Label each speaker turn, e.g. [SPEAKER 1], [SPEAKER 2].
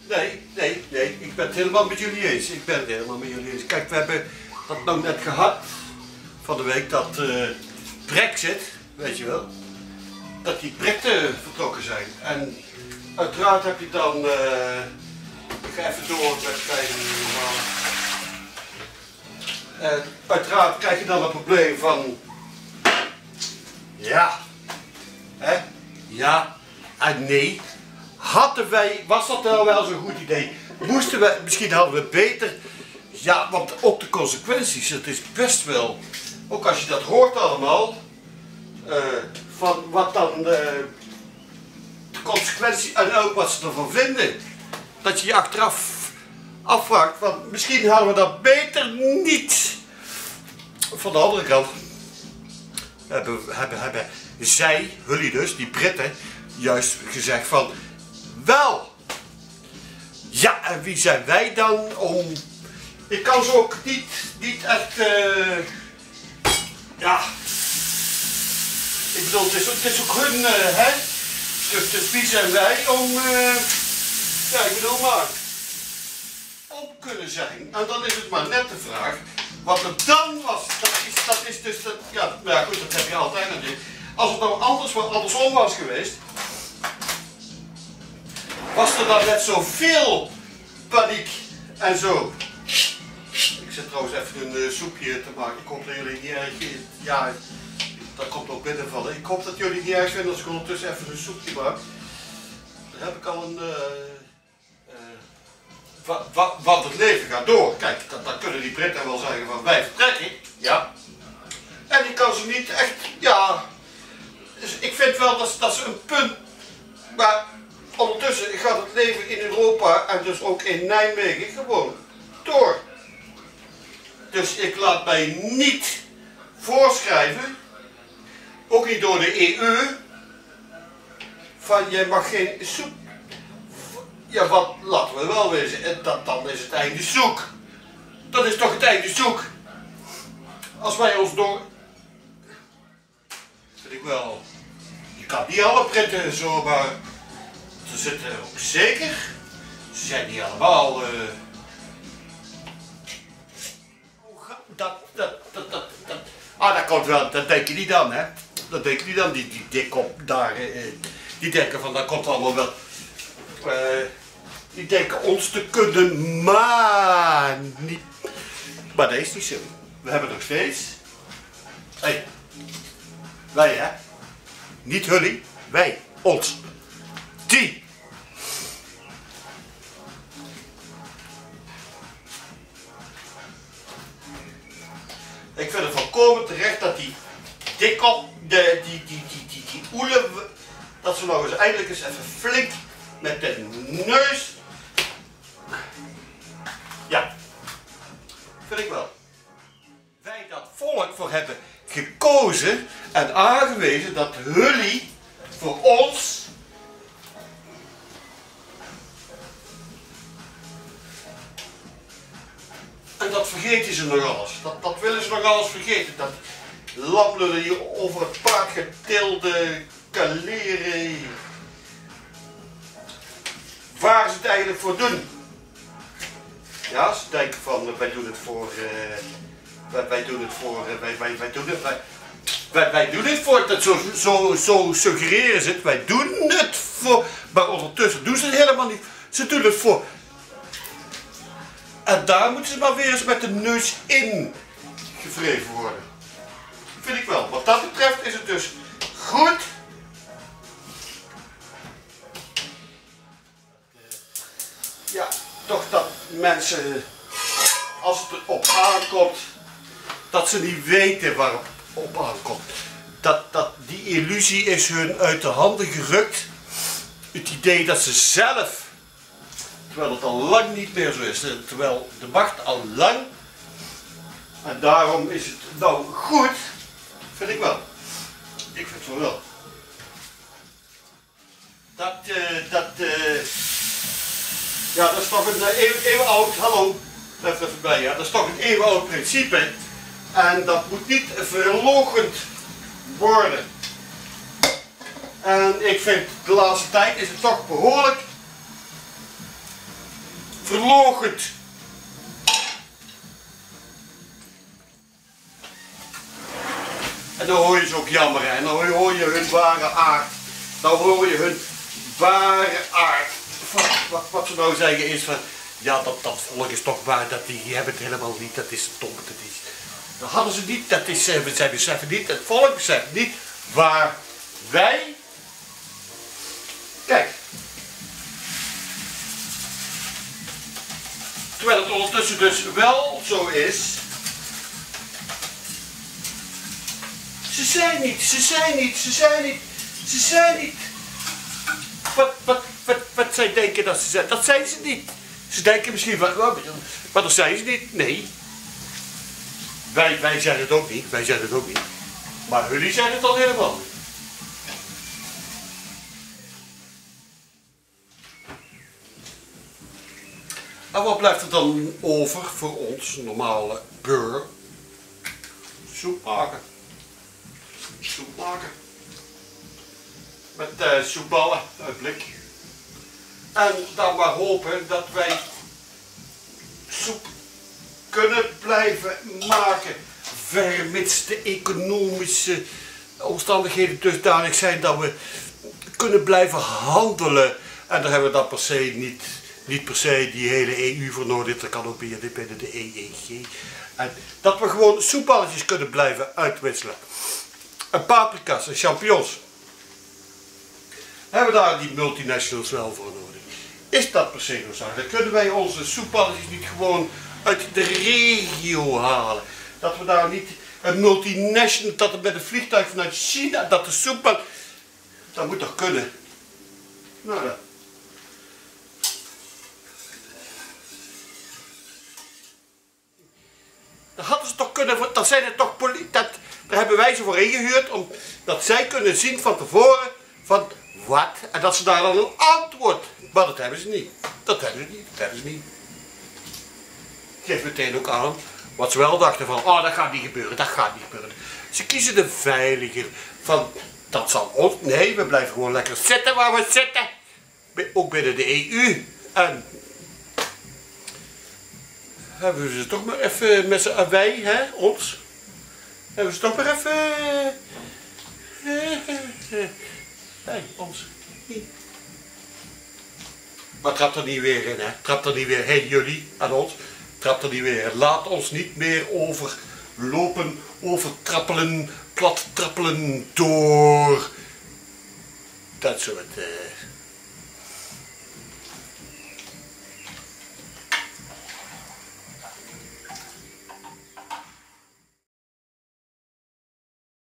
[SPEAKER 1] Nee, ik ben het helemaal met jullie eens. Ik ben het helemaal met jullie eens. Kijk, we hebben dat nou net gehad van de week, dat Brexit, weet je wel, dat die Britten vertrokken zijn. En uiteraard heb je dan, ik ga even door met mijn normaal. Uiteraard krijg je dan een probleem van, ja, hè, ja en nee. Was dat nou wel zo'n goed idee? Misschien hadden we beter, ja, want ook de consequenties, het is best wel, ook als je dat hoort allemaal, van wat dan de consequenties en ook wat ze ervan vinden. Dat je je achteraf afvraagt, want misschien hadden we dat beter niet. Van de andere kant hebben zij, jullie dus, die Britten, juist gezegd van, wel, ja, en wie zijn wij dan om, ik kan ze ook niet echt, ja, ik bedoel, het is ook hun, hè, dus wie zijn wij om, ja, ik bedoel maar, op kunnen zijn. En dan is het maar net de vraag, wat er dan was, dat is dus, ja, nou ja, goed, dat heb je altijd natuurlijk. Als het nou andersom was geweest, was er dan net zoveel paniek en zo. Ik zit trouwens even een soepje te maken. Ik hoop dat jullie niet erg, ja, dat komt ook binnenvallen. Ik hoop dat jullie niet erg vinden als ik ondertussen even een soepje maak. Dan heb ik al een, want het leven gaat door. Kijk, dan kunnen die Britten wel zeggen van wij vertrekken, ja. En ik kan ze niet echt, ja. Dus ik vind wel dat ze een punt, maar ondertussen gaat het leven in Europa en dus ook in Nijmegen gewoon door. Dus ik laat mij niet voorschrijven, ook niet door de EU, van jij mag geen soep. Ja, wat laten we wel wezen, dan is het einde zoek. Dat is toch het einde zoek. Als wij ons door, vind ik wel, je kan niet alle Britten zo, maar ze zitten ook zeker, ze zijn niet allemaal, dat komt wel, dat denk je niet aan, hè. Dat denk je niet aan, die dikkop daar, die denken van, dat komt allemaal wel, die denken ons te kunnen, maar niet, maar dat is niet zo. We hebben nog steeds, hey, wij hè, niet jullie, wij, ons, die. Ik vind het volkomen terecht dat die dikkop, die oelen, dat ze nog eens eindelijk eens even flink met de neus, ja, vind ik wel. Wij dat volk voor hebben gekozen en aangewezen dat jullie voor ons en dat vergeten ze nog alles. Dat willen ze nog alles vergeten. Dat lamlullen die over het paard getilde kaleren. Waar ze het eigenlijk voor doen. Ja, ze denken van wij doen het voor, wij doen het voor, dat zo suggereren ze het, wij doen het voor, maar ondertussen doen ze het helemaal niet. Ze doen het voor. En daar moeten ze maar weer eens met de neus in gevreven worden. Vind ik wel. Wat dat betreft is het dus goed. Ja, toch dat mensen, als het erop aankomt, dat ze niet weten waar het op aankomt. Dat die illusie is hun uit de handen gerukt. Het idee dat ze zelf, terwijl het al lang niet meer zo is, terwijl de macht al lang, en daarom is het nou goed, vind ik wel. Ik vind het wel. Ja, dat is toch een eeuwenoud, hallo, blijf even bij, ja, dat is toch een eeuwenoud principe en dat moet niet verloochend worden. En ik vind de laatste tijd is het toch behoorlijk verloochend. En dan hoor je ze ook jammeren en dan hoor je hun ware aard. Dan hoor je hun ware aard. Wat ze nou zeggen is van, ja dat volk is toch waar, die hebben het helemaal niet, dat is dom, dat is. Dat hadden ze niet, dat is, zij beseffen niet, het volk beseft niet waar wij, kijk. Terwijl het ondertussen dus wel zo is. Ze zijn niet. Wat zij denken dat ze zijn, dat zijn ze niet. Ze denken misschien van, maar dat zijn ze niet. Nee. Wij zeggen het ook niet, Maar jullie zeggen het al helemaal niet. En wat blijft er dan over voor ons, normale burger? Soep maken. Met soepballen uit blik. En dan maar hopen dat wij soep kunnen blijven maken. Vermits de economische omstandigheden dusdanig zijn dat we kunnen blijven handelen. En daar hebben we dan per se niet per se die hele EU voor nodig. Dat kan ook binnen de EEG. En dat we gewoon soepballetjes kunnen blijven uitwisselen. En paprika's en champignons. Hebben we daar die multinationals wel voor nodig? Is dat per se noodzakelijk? Kunnen wij onze soepballetjes niet gewoon uit de regio halen? Dat we daar niet een multinational, dat het met een vliegtuig vanuit China, dat de soepbal, dat moet toch kunnen? Nou dan. Dat hadden ze toch kunnen, dat zijn het toch daar hebben wij ze voor ingehuurd, omdat zij kunnen zien van tevoren van wat, en dat ze daar dan een antwoord. Maar dat hebben ze niet. Dat hebben ze niet. Geef meteen ook aan wat ze wel dachten van, oh dat gaat niet gebeuren. Ze kiezen de veiliger van, dat zal ons, nee, we blijven gewoon lekker zitten waar we zitten. Ook binnen de EU. En hebben we ze toch maar even met z'n wij, hè, ons. Hebben we ze toch maar even. Wij, ons. Maar trap er niet weer in, hè. Trap er niet weer, hé jullie, aan ons. Trap er niet weer in. Laat ons niet meer overlopen, overtrappelen, plat trappelen door dat soort